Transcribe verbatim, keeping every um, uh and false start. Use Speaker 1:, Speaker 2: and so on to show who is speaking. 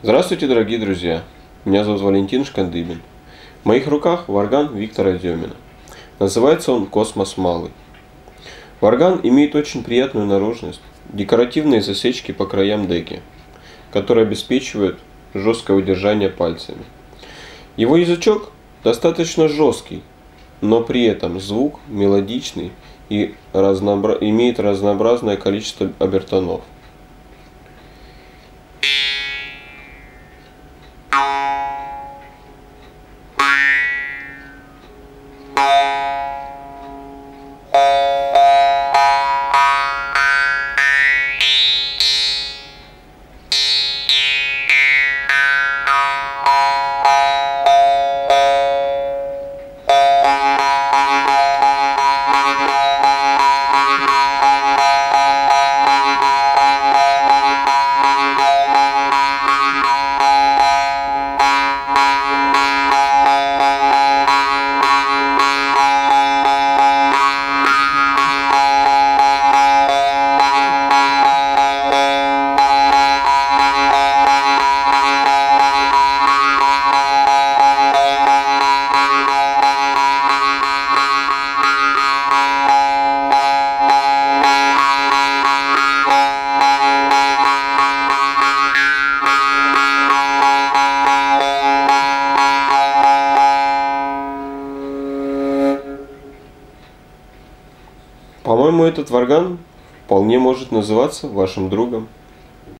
Speaker 1: Здравствуйте, дорогие друзья! Меня зовут Валентин Шкандыбин. В моих руках варган Виктора Демина. Называется он «Космос Малый». Варган имеет очень приятную наружность, декоративные засечки по краям деки, которые обеспечивают жесткое удержание пальцами. Его язычок достаточно жесткий, но при этом звук мелодичный и разнообра... имеет разнообразное количество обертонов. По-моему, этот варган вполне может называться вашим другом.